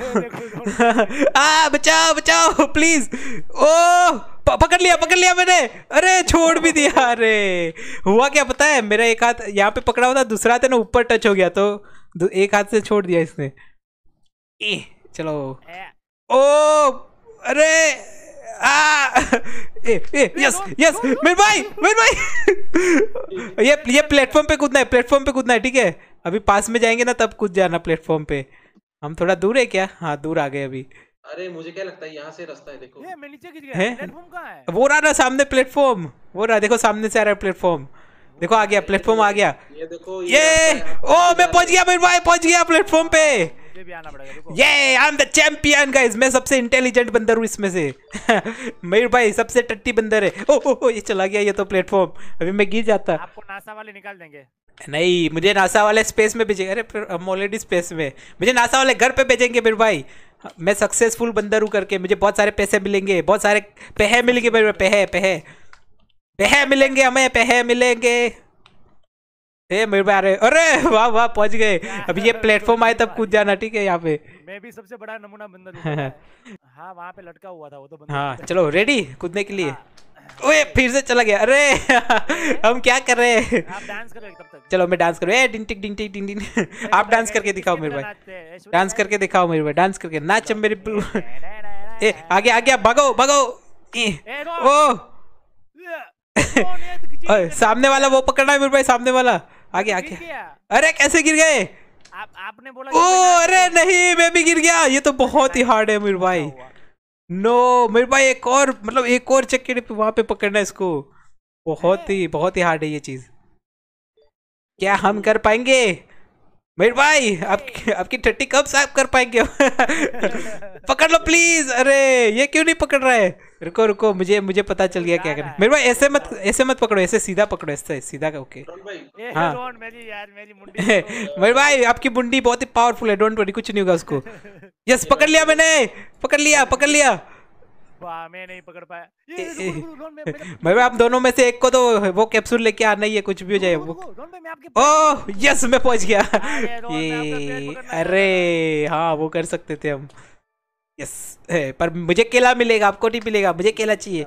आ बचाओ बचाओ प्लीज। ओ प, पकड़ लिया पकड़ लिया मैंने। अरे छोड़ भी दिया। अरे हुआ क्या पता है, मेरा एक हाथ यहाँ पे पकड़ा हुआ था, दूसरा हाथ है ना ऊपर टच हो गया, तो एक हाथ से छोड़ दिया इसने। ए, चलो। ओ अरे आ ए, ए, यस यस मेरे भाई मेरे भाई। ये ये प्लेटफॉर्म पे कूदना है, प्लेटफॉर्म पे कूदना है, ठीक है? अभी पास में जाएंगे ना तब कूद जाना प्लेटफॉर्म पे। हम थोड़ा दूर है क्या? हाँ दूर आ गए अभी। अरे मुझे क्या लगता है यहाँ से रास्ता है देखो। ये मैं नीचे गिर है? गया। प्लेटफॉर्म कहाँ है? वो रहा ना सामने प्लेटफॉर्म, वो रहा देखो सामने से आ रहा है प्लेटफॉर्म। देखो आ गया प्लेटफॉर्म आ गया। ये देखो ये रास्ता है, ओ यहाँ पे मैं पहुंच गया मेरे भाई, पहुंच गया प्लेटफॉर्म पे। मुझे भी आना पड़ेगा रुको। ये I am the champion guys, मैं सबसे इंटेलिजेंट बंदर हूँ इसमें से। मेरे भाई सबसे टट्टी बंदर है। ओ, ओ, ओ ये चला गया ये तो प्लेटफॉर्म, अभी मैं गिर जाता। आपको नासा वाले निकाल देंगे। नहीं मुझे नासा वाले स्पेस में भेजेंगे। अरे फिर हम ऑलरेडी स्पेस में, मुझे नासा वाले घर पे भेजेंगे मेरे भाई। मैं सक्सेसफुल बंदर हूँ करके मुझे बहुत सारे पैसे मिलेंगे, बहुत सारे पैसे मिलेंगे मेरे पैसे पैसे पैसे मिलेंगे हमें, पैसे मिलेंगे। ए मेरे भाई अरे अरे वाह वाह पहुंच गए। अभी ये प्लेटफॉर्म आए तब कूद जाना, ठीक है? यहाँ पे मैं भी सबसे बड़ा नमूना बंदर हूँ, पता है? हाँ वहाँ पे लटका हुआ था वो तो बंदर। हाँ चलो रेडी कूदने के लिए। ओए फिर से चला गया। अरे हम क्या कर रहे हैं? आप डांस करो तब तक। चलो मैं डांस करूँ। ए डिंग टिक डिंग टिक डिंग डिंग। आप डांस करके दिखाओ मेरे भाई, डांस करके दिखाओ मेरे भाई, डांस करके नाच मेरे। ए आगे आगे भागो भागो। ए, ओ ओए, सामने वाला वो पकड़ना है मेरे भाई, सामने वाला। आगे आगे। अरे कैसे गिर गए? आप आपने बोला ओ अरे नहीं मैं भी गिर गया। ये तो बहुत ही हार्ड है मेरे भाई। नो मेरे भाई एक और, मतलब एक और चक्के पे वहां पे पकड़ना है इसको। बहुत ही बहुत ही हार्ड है ये चीज। क्या हम कर पाएंगे मेरे भाई? आपकी आपकी टट्टी कब साफ कर पाएंगे? पकड़ लो प्लीज। अरे ये क्यों नहीं पकड़ रहा है? रुको रुको मुझे मुझे पता चल गया क्या करना है मेरे भाई। ऐसे मत ऐसे मत पकड़ो, ऐसे सीधा पकड़ो, ऐसे सीधा का। ओके रोहन भाई ए, हाँ। रोहन, मेरी यार मेरी मुंडी मेरे भाई आपकी मुंडी बहुत ही पावरफुल है, डोंट वरी कुछ नहीं होगा उसको। यस पकड़ लिया मैंने, पकड़ लिया पकड़ लिया। वाह मैं नहीं पकड़ पाया। ए, ये ए, रुको, रुको, रोहन, मैं- मेरा- मेरे भाई आप दोनों में से एक को तो वो कैप्सूल लेके आना ही है, कुछ भी हो जाए रुको, वो। रुको, रोहन भाई, मैं आपके ओह यस मैं पहुंच गया। अरे, रोहन, मैं आपका पेट ये पकड़ना अरे हाँ वो कर सकते थे हम। यस पर मुझे केला मिलेगा, आपको नहीं मिलेगा, मुझे केला चाहिए।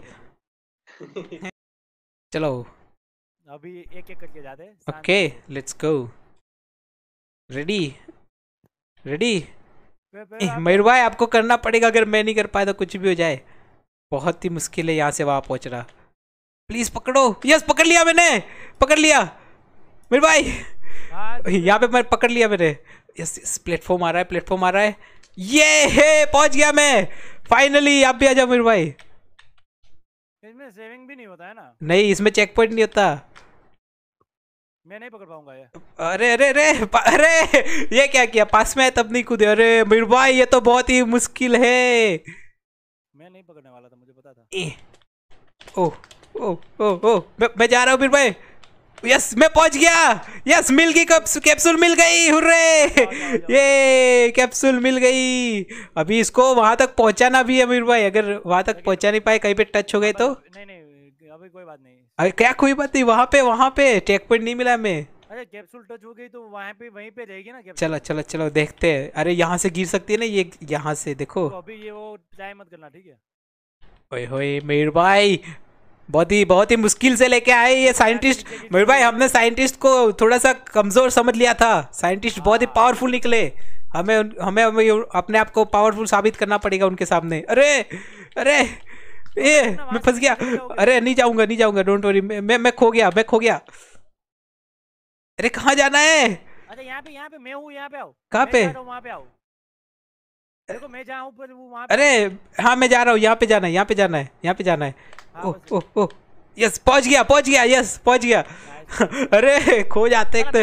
चलो अभी एक एक करके जाते हैं, शांत- okay let's go. Ready ready. पे- पे- आप- मयूर भाई आपको करना पड़ेगा, अगर मैं नहीं कर पाया तो कुछ भी हो जाए। बहुत ही मुश्किल है यहाँ से वहां पहुंचना। प्लीज पकड़ो। यस पकड़ लिया मैंने, पकड़ लिया मेरे भाई। हाँ, यहाँ पे मैं पकड़ लिया मैंने। यस यस प्लेटफॉर्म आ रहा है, प्लेटफॉर्म आ रहा है। ये है पहुंच गया मैं फाइनली। आप भी आ जाओ मेरे भाई। इसमें सेविंग भी नहीं होता है ना? नहीं इसमें चेक पॉइंट नहीं होता। मैं नहीं पकड़ पाऊंगा ये। अरे अरे अरे अरे ये क्या किया? पास में है तब नहीं कूदे। अरे मेरे भाई ये तो बहुत ही मुश्किल है। मैं नहीं पकड़ने वाला था, मुझे पता था। ए, ओ ओ ओ ओ मैं, मैं जा रहा हूँ मेरे भाई। यस मैं पहुंच गया। यस मिल गई कैप्सूल मिल गई। हुर्रे ये कैप्सूल मिल गई। अभी इसको वहां तक पहुंचाना भी है मेरे भाई। अगर वहां तक पहुंचा नहीं पाए कहीं पे टच हो गए तो नहीं नहीं अभी कोई बात नहीं। अरे क्या कोई बात नहीं। वहां पे वहां पे चेक पॉइंट नहीं मिला हमें। अरे कैप्सूल टच हो गई तो वहां पे वहीं पे रहेगी ना कैप्सूल। चलो चलो चलो देखते हैं। अरे यहाँ से गिर सकती है ना ये, यहाँ से देखो। तो अभी ये वो ट्राई मत करना ठीक है। ओए होए मेरे भाई बहुत ही बहुत ही मुश्किल से लेके आए ये साइंटिस्ट। मेरे भाई हमने साइंटिस्ट को थोड़ा सा कमजोर समझ लिया था। साइंटिस्ट बहुत ही पावरफुल निकले। हमें हमें हमें अपने आप को पावरफुल साबित करना पड़ेगा उनके सामने। अरे अरे ये मैं फंस गया। अरे नहीं जाऊंगा नहीं जाऊंगा डोंट वरी। मैं मैं खो गया मैं खो गया। अरे कहाँ जाना है? अच्छा यहाँ पे यहाँ पे मैं हूँ। यहाँ पे आओ। कहाँ पे? वहाँ पे आओ। देखो मैं जहाँ हूँ पर वो वहाँ। अरे हाँ मैं जा रहा हूँ। यहाँ पे जाना है यहाँ पे जाना है यहाँ पे जाना है। ओह ओह ओह यस पहुंच गया पहुंच गया। यस पहुंच गया। अरे खो जाते एक तो।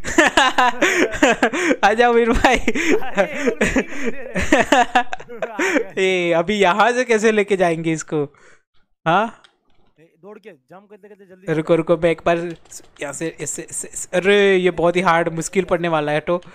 आ जाओ वीर भाई। ए अभी यहाँ से कैसे लेके जाएंगे इसको? हाँ दौड़ के जंप करते करते जल्दी। रुको रुको मैं एक बार यहाँ से इससे अरे ये बहुत ही हार्ड मुश्किल पड़ने वाला है। तो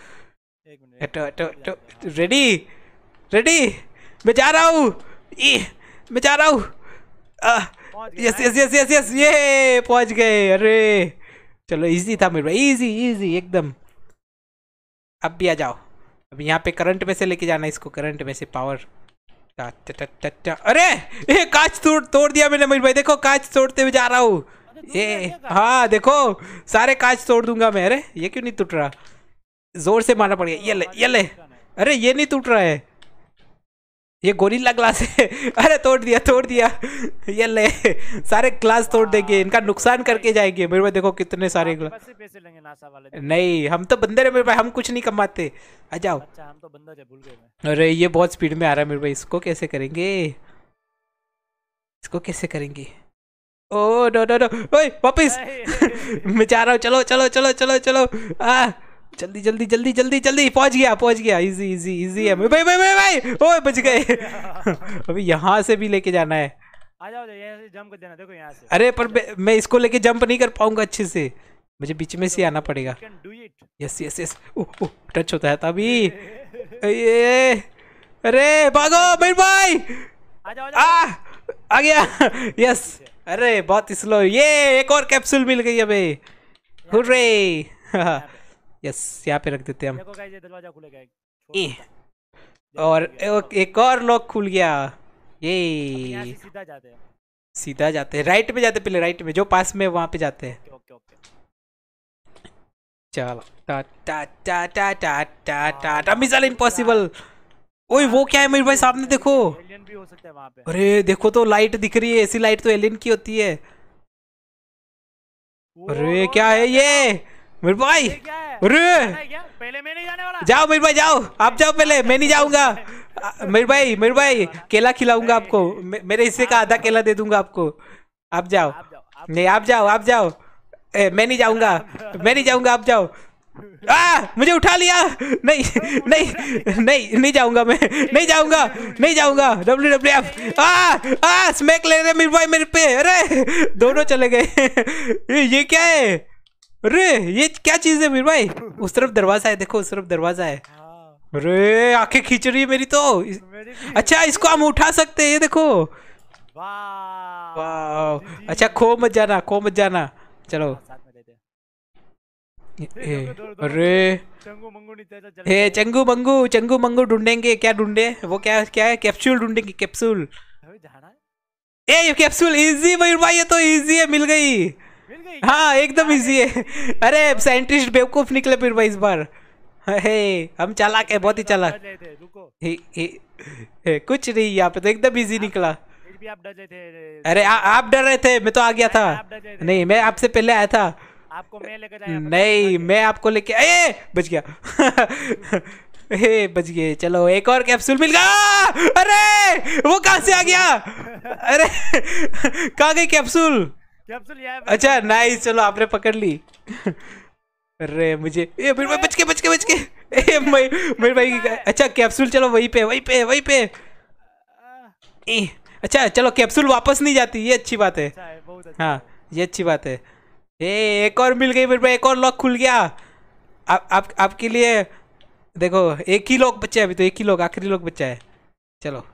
रेडी रेडी मैं जा रहा हूँ। मैं जा रहा हूँ। Yes yes yes yes yes ये पहुंच गए। अरे चलो इजी था मेरे भाई इजी इजी एकदम। अब भी आ जाओ। अब यहाँ पे करंट में से लेके जाना इसको। करंट में से पावर। टा, टा, टा, टा, टा। अरे ये कांच तोड़ तोड़ दिया मैंने मेरे भाई। देखो कांच तोड़ते हुए जा रहा हूँ। ये हाँ देखो सारे कांच तोड़ दूंगा मैं। अरे ये क्यों नहीं टूट रहा? जोर से मारना पड़ेगा। ये ले ये ले। अरे ये नहीं टूट रहा है। ये गोरिल्ला ग्लास है। अरे तोड़ दिया तोड़ दिया। ये ले सारे ग्लास तोड़ देंगे। इनका नुकसान करके जाएंगे मेरे भाई। देखो कितने सारे ग्लास। पैसे लेंगे नासा वाले। नहीं हम तो बंदर है मेरे भाई। हम कुछ नहीं कमाते। आ जाओ। अच्छा हम तो बंदर है भूल गए। अरे ये बहुत स्पीड में आ रहा है मेरे भाई। इसको कैसे करेंगे? इसको कैसे करेंगे? ओ नो नो नो ओए वापस। मैं जा रहा हूँ। चलो चलो चलो चलो चलो आ जल्दी जल्दी जल्दी जल्दी जल्दी पहुंच गया पहुंच गया। इजी इजी इजी है भाई भाई भाई भाई। ओए बच गए। अभी यहाँ से भी लेके जाना है। आ जाओ यहाँ से जंप कर देना। देखो यहाँ से। अरे पर मैं इसको लेके जंप नहीं कर पाऊंगा अच्छे से। मुझे बीच में से आना पड़ेगा। Yes yes yes oh touch होता है तभी। ये अरे भागो मेरे भाई। आ आ गया। यस अरे बहुत स्लो। ये एक और कैप्सूल मिल गई अबे। हुर्रे यस यहाँ पे रख देते हैं हम। देखो गाइस ये दरवाजा खुलेगा। और एक और लॉक खुल गया। ये सीधा जाते हैं। सीधा जाते हैं। राइट में जाते पहले राइट में जो पास में वहां पे जाते हैं। ओके ओके चलो टा टा टा टा टा टा टा टा मिशन इम्पॉसिबल। ओए वो क्या है मेरे भाई सामने देखो। एलियन भी हो सकता है वहां पे। अरे देखो तो लाइट दिख रही है। ऐसी लाइट तो एलियन की होती है। अरे क्या है ये मेरे भाई? अरे पहले मैं नहीं जाने वाला। जाओ मेरे भाई जाओ। आप जाओ पहले। मैं नहीं जाऊंगा मेरे भाई। मेरे भाई केला खिलाऊंगा आपको। मेरे हिस्से का आधा केला दे दूंगा आपको। आप जाओ। नहीं आप जाओ आप जाओ। ए, मैं नहीं जाऊंगा मैं नहीं जाऊंगा आप जाओ। आ मुझे उठा लिया। नहीं नहीं नहीं नहीं जाऊंगा मैं नहीं जाऊंगा नहीं जाऊंगा। डब्ल्यू डब्ल्यू एफ आ आ स्मैक ले रहे मेरे भाई मेरे पे। अरे दोनों चले गए। ये क्या है? अरे ये क्या चीज है मेरे भाई? उस तरफ दरवाजा है देखो। उस तरफ दरवाजा है। अरे आंखें खींच रही है मेरी तो। अच्छा इसको हम उठा सकते हैं। ये देखो वाह। अच्छा खो मत जाना खो मत जाना। चलो अरे हे चंगू मंगू चंगू मंगू ढूंढेंगे। क्या ढूंढे? वो क्या क्या है? कैप्सूल ढूंढेंगे कैप्सूल। ए ये कैप्सूल इजी भाई भाई। ये तो इजी है। मिल गई। हाँ एकदम इजी है। अरे साइंटिस्ट बेवकूफ निकले फिर भाई इस बार। हे हम चालाक है बहुत ही चालाक। हे, हे, हे, कुछ नहीं यहाँ पे तो एकदम इजी निकला। आप डर रहे थे। अरे आ, आप डर रहे थे। मैं तो आ गया था। नहीं मैं आपसे पहले आया था। आपको मैं लेकर आया। नहीं मैं आपको लेके ए बच गया। हे बच गए। चलो एक और कैप्सूल मिल गया। अरे वो कहाँ से आ गया? अरे कहाँ गई कैप्सूल? कैप्सूल यहाँ पे। अच्छा नाइस, चलो आपने पकड़ ली। अरे मुझे ए मेरे भाई बच के बच के बच के ए मेरे भाई की अच्छा कैप्सूल, चलो वहीं पे वहीं पे वहीं पे। ए, अच्छा चलो कैप्सूल वापस नहीं जाती, ये अच्छी बात है। अच्छा है, बहुत अच्छा हाँ ये अच्छी बात है। ए एक और मिल गई मेरे भाई, एक और लॉक खुल गया। आप आप आपके लिए देखो, एक ही लोग बच्चे अभी तो, एक ही लोग आखिरी लोग बच्चा है। चलो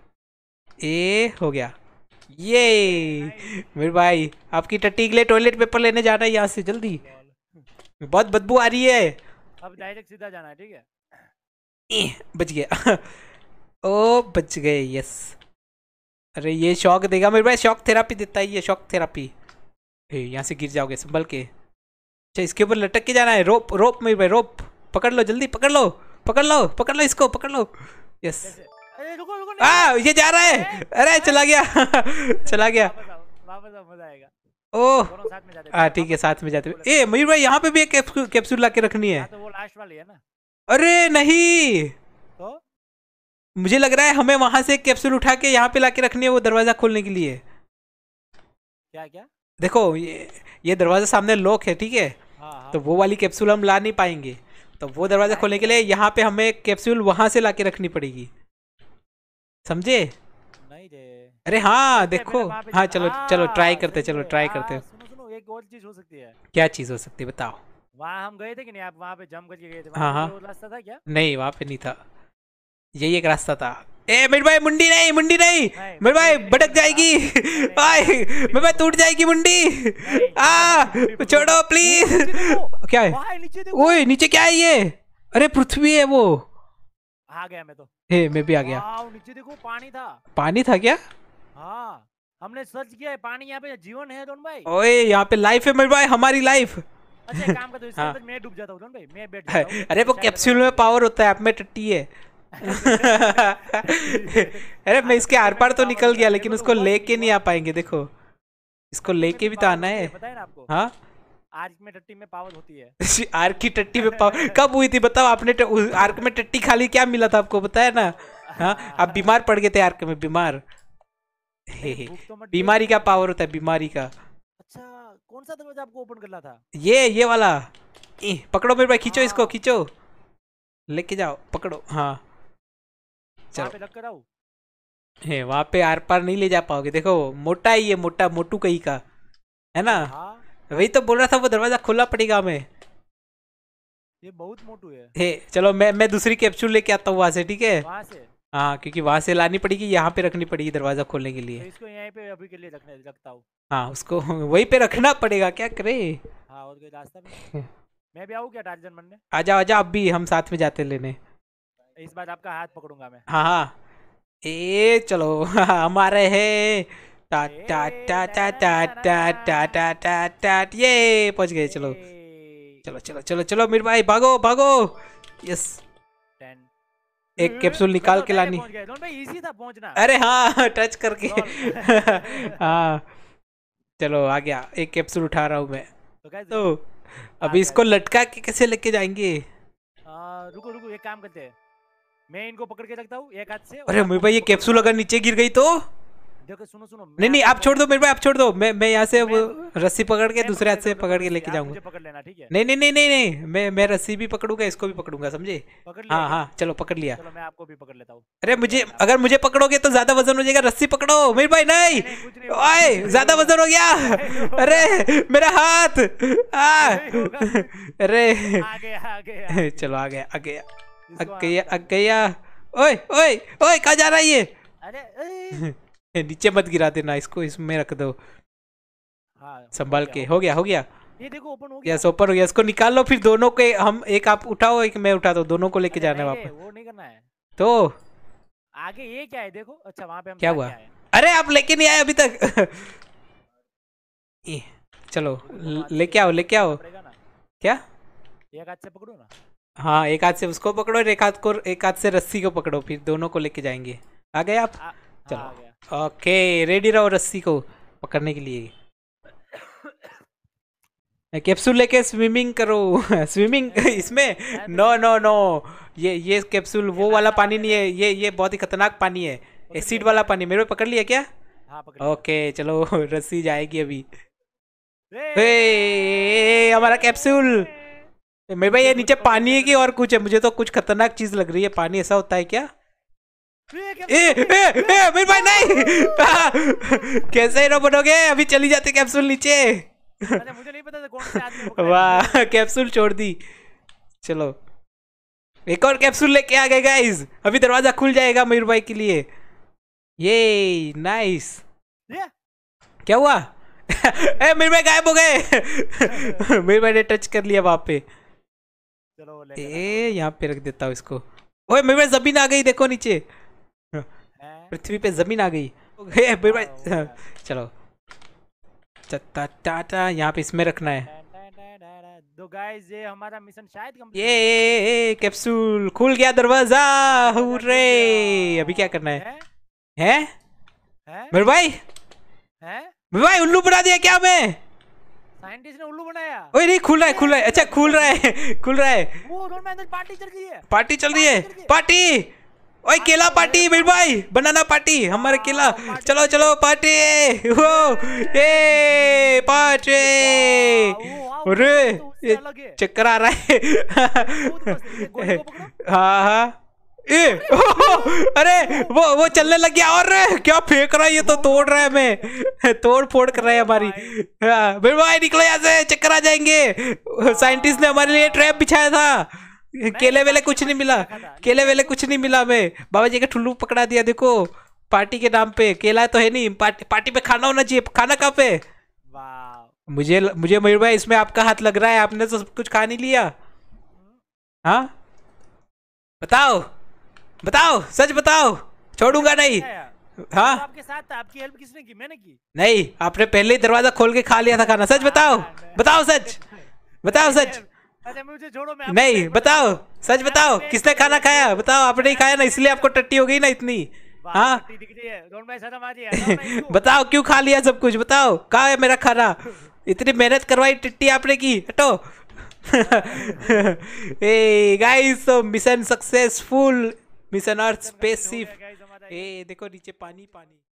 ए हो गया ये मेरे भाई। आपकी टट्टी के लिए टॉयलेट पेपर लेने जाना है यहाँ से जल्दी, बहुत बदबू आ रही है। अब डायरेक्ट सीधा जाना है, ठीक है? ए, बच गया। ओ बच गए, यस। अरे ये शॉक देगा मेरे भाई, शॉक थेरापी देता है ये, शॉक थेरापी। यहाँ से गिर जाओगे संभल के। अच्छा इसके ऊपर लटक के जाना है, रोप रोप मेरे भाई, रोप पकड़ लो जल्दी, पकड़ लो पकड़ लो पकड़ लो इसको, पकड़ लो। यस। अरे रुको रुको आ ये जा रहा है, अरे चला गया चला गया। वापस आओ, वापस आओ, मजा आएगा। ओह दोनों साथ में जाते हैं। हाँ ठीक है साथ में जाते हैं। ए मयूर भाई यहाँ पे भी एक कैप्सूल कैप्सूल ला के रखनी है। हाँ, तो वो लास्ट वाली है ना? अरे नहीं, तो मुझे लग रहा है हमें वहां से एक कैप्सूल उठा के यहाँ पे ला के रखनी है, वो दरवाजा खोलने के लिए। क्या क्या? देखो ये ये दरवाजा सामने लॉक है, ठीक है? हाँ हाँ। तो वो वाली कैप्सूल हम ला नहीं पाएंगे, तो वो दरवाजा खोलने के लिए यहाँ पे हमें कैप्सूल वहां से ला के रखनी पड़ेगी, समझे? नहीं दे। अरे हाँ देखते हैं, देखो, मैंने वहाँ पे हाँ देखा। चलो हाँ, चलो ट्राई करते, सही चलो है। ट्राई हाँ, करते। सुनो सुनो, एक और चीज हो सकती है। क्या चीज़ हो सकती है बताओ? वहाँ हम गए थे कि नहीं? आप वहाँ पे जम करके गए थे, हाँ, वहाँ हाँ। पे वो रास्ता था क्या? नहीं वहाँ पे नहीं था, यही एक रास्ता था। ए मेरे भाई मुंडी नहीं, मुंडी नहीं नहीं, मेरे भाई, मुंडी भटक नहीं, जाएगी। नहीं, आए मेरे भाई टूट जाएगी मुंडी। आ मुंडी छोड़ो प्लीज। नीचे देखो, क्या है? वहाँ है, नीचे देखो। ओए नीचे क्या है ये? अरे पृथ्वी है वो। आ गया मैं तो। हे मैं भी आ गया। वाव, नीचे देखो पानी था। पानी था क्या? हाँ हमने सर्च किया है, पानी यहाँ पे जीवन है दोन भाई। ओए यहाँ पे लाइफ है मेरे भाई, हमारी लाइफ। अच्छा एक काम कर दो, इसके हाँ। अंदर मैं डूब जाता हूँ दोन भाई, मैं बैठ जाता हूँ। अरे वो शायद कैप्सूल अंदर- में पावर होता है, आप में टट्टी है। अरे मैं इसके आर पार तो निकल गया, लेकिन उसको लेके नहीं आ पाएंगे। देखो इसको लेके भी तो आना है। पता है ना आपको? हाँ आर्क में टट्टी में पावर होती है। आर्क की टट्टी में पावर कब हुई थी बताओ? आपने ट- उस आर्क में टट्टी खा ली, क्या मिला था आपको बताया ना? हाँ आप बीमार पड़ गए थे आर्क में, बीमार। हे हे, भूख तो मत बीमारी का पावर होता है, बीमारी का। अच्छा कौन सा दरवाजा आपको ओपन करना था? ये ये वाला। ए, पकड़ो मेरे भाई, खींचो इसको, हाँ। खींचो लेके जाओ, पकड़ो। हाँ वहाँ चलो पे लग कर आओ। है, वहाँ पे आर पार नहीं ले जा पाओगे। देखो मोटा ही है, मोटा मोटू कहीं का है ना? हाँ वही तो बोल रहा था, वो दरवाजा खोलना पड़ेगा हमें। ये बहुत मोटू है। हे चलो मैं मैं दूसरी कैप्सूल लेके आता हूँ वहाँ से, ठीक है? वहाँ से हाँ क्योंकि वहाँ से लानी पड़ेगी, यहाँ पे रखनी पड़ेगी दरवाजा खोलने के तो लिए। इसको यहीं पे अभी के लिए रखने रखता हूँ। हाँ उसको वहीं पे रखना पड़ेगा, क्या करे? हाँ और कोई रास्ता भी? मैं भी आऊँ क्या टार्जन बनने? आ जाओ आ जाओ, अब भी हम साथ में जाते लेने। इस बार आपका हाथ पकड़ूंगा मैं। हाँ हाँ ए चलो हमारे है टा टा टा टा टा टा टा टा टा टा ये पहुंच गए। चलो ए, चलो चलो चलो चलो मेरे भाई, भागो भागो। Yes ten. एक कैप्सूल निकाल के लानी। पहुंच गए दोनों भाई, इजी था पहुंचना। अरे हाँ टच करके। लॉल। हाँ चलो आ गया, एक कैप्सूल उठा रहा हूँ मैं। तो guys, तो अभी इसको लटका के कैसे लेके जाएंगे? आ, रुको रुको एक काम करते हैं, मैं इनको पकड़ के रखता हूँ एक हाथ से। और अरे आपको मेरे भाई ये पकड़ कैप्सूल लूंगा। अगर नीचे गिर गई तो? देखो सुनो सुनो, मैं नहीं नहीं आपको आप छोड़ दो मेरे भाई, आप छोड़ दो। मैं मैं यहाँ से वो मैं- रस्सी पकड़ के मैं दूसरे हाथ से लेता हूँ, पकड़ के रुको, लेके आप जाऊंगा। मुझे पकड़ लेना, ठीक है? नहीं नहीं नहीं नहीं नहीं मैं मैं रस्सी भी पकड़ूंगा, इसको भी पकड़ूंगा, समझे? पकड़ लिया हाँ क्या? हाँ चलो पकड़ लिया। चलो मैं आपको भी पकड़ लेता हूँ। अरे मुझे अगर मुझे पकड़ोगे तो ज्यादा वजन हो जाएगा, रस्सी पकड़ो मेरे भाई। नहीं नहीं, कुछ नहीं होगा, ओए कुछ नहीं ज्यादा होगा। वजन हो गया। नहीं होगा। अरे मेरा हाथ आ नहीं होगा। अरे आ गया आ गया। चलो आ गया आ गया इसको आ गया आप आ गया। ओए ओए ओए कहाँ जा रहा है ये? अरे ए, नीचे मत गिरा देना इसको, इसमें रख दो हाँ संभाल हो के। गया, हो गया हो गया, ये देखो ओपन हो गया। यस ओपन हो गया। इसको निकाल लो, फिर दोनों के हम, एक आप उठाओ एक मैं उठाता हूँ, दोनों को लेके अरे जाना है नहीं रे, वापस। वो नहीं करना है। तो आगे ये क्या है देखो? अच्छा वहाँ पे हम क्या जाके हुआ? आए। अरे आप लेके नहीं आए अभी तक। ये, चलो ल- लेके आओ लेके आओ। पड़ेगा ना, क्या? एक हाथ से पकड़ो ना। हाँ एक हाथ से उसको पकड़ो और एक हाथ को एक हाथ से रस्सी को पकड़ो, फिर दोनों को लेके जाएंगे। आ गए आप? आ, हाँ, चलो। आ गया। ओके रेडी रहो रस्सी को पकड़ने के लिए। कैप्सूल लेके स्विमिंग करो। स्विमिंग इसमें नो नो नो, ये ये कैप्सूल वो वाला पानी नहीं है, ये ये बहुत ही खतरनाक पानी है, एसिड वाला पानी। मेरे को पकड़ लिया क्या? हाँ पकड़ लिया। ओके चलो रस्सी जाएगी अभी। ए, ए, हमारा कैप्सूल। मेरे भाई ये नीचे पानी है कि और कुछ है? मुझे तो कुछ खतरनाक चीज लग रही है। पानी ऐसा होता है क्या? ए, ए, ए, ए, मेरे भाई नहीं। कैसे हीरो बनोगे? अभी चली जाती कैप्सूल नीचे। अच्छा मुझे नहीं पता था कौन से आदमी पकड़ा है। वाह कैप्सूल छोड़ दी। चलो एक और कैप्सूल लेके आ गए गाइस। अभी दरवाजा खुल जाएगा मयूर भाई के लिए। ये नाइस। ये क्या हुआ? ए मेरे भाई गायब हो गए। मेरे भाई ने टच कर लिया वहां पे। चलो ले ए यहाँ पे रख देता हूँ इसको। ओए मेरे भाई जमीन आ गई, देखो नीचे पृथ्वी पे जमीन आ गई। ए, मेरे भाई चलो टा टा टा यहाँ पे इसमें रखना है। दो गाइस ये हमारा मिशन शायद कंप्लीट। ये कैप्सूल खुल गया दरवाजा। हुर्रे अभी क्या करना है? हैं हैं मेरे भाई? हैं मेरे भाई उल्लू बना दिया क्या मैं? साइंटिस्ट ने उल्लू बनाया। ओए नहीं खुल रहा है, खुल रहा है। अच्छा खुल रहा है, खुल रहा है। वो रोड में अंदर पार्टी चल रही है। पार्टी चल रही है। पार्टी ओए केला पार्टी मेरे भाई, बनाना पार्टी हमारे केला। चलो चलो पार्टी। वो ए पार्टी। अरे ये चक्कर आ रहा है। हाँ हाँ ए अरे वो वो चलने लग गया। और क्या फेंक रहा है ये? तो तोड़ रहा है, मैं तोड़ फोड़ कर रहा है हमारी। हाँ, मेरे भाई निकलो यहाँ से, चक्कर आ जाएंगे। साइंटिस्ट ने हमारे लिए ट्रैप बिछाया था। केले वेले कुछ नहीं मिला, केले वेले कुछ नहीं मिला। मैं बाबा जी का ठुल्लू पकड़ा दिया। देखो पार्टी के नाम पे केला तो है नहीं। पार्टी पार्टी पे खाना होना चाहिए। खाना कहाँ पे? मुझे मुझे मयूर भाई इसमें आपका हाथ लग रहा है। आपने तो सब कुछ खा नहीं लिया। हाँ बताओ बताओ, सच बताओ, छोड़ूंगा नहीं। हाँ आपके साथ था, आपकी हेल्प किसने की? मैंने की। नहीं, आपने पहले ही दरवाजा खोल के खा लिया था खाना। सच बताओ, बताओ सच, बताओ सच। अच्छा मुझे छोड़ो, मैं नहीं बताओ, सच बताओ, किसने खाना खाया? बताओ। आपने नहीं खाया ना, इसलिए आपको टट्टी हो गई ना इतनी। हाँ बताओ क्यों खा लिया सब कुछ? बताओ कहाँ है मेरा खाना? इतनी मेहनत करवाई टिट्टी आपने की। हटो। ए guys so mission successful, mission earth spaceship. ए देखो नीचे पानी पानी।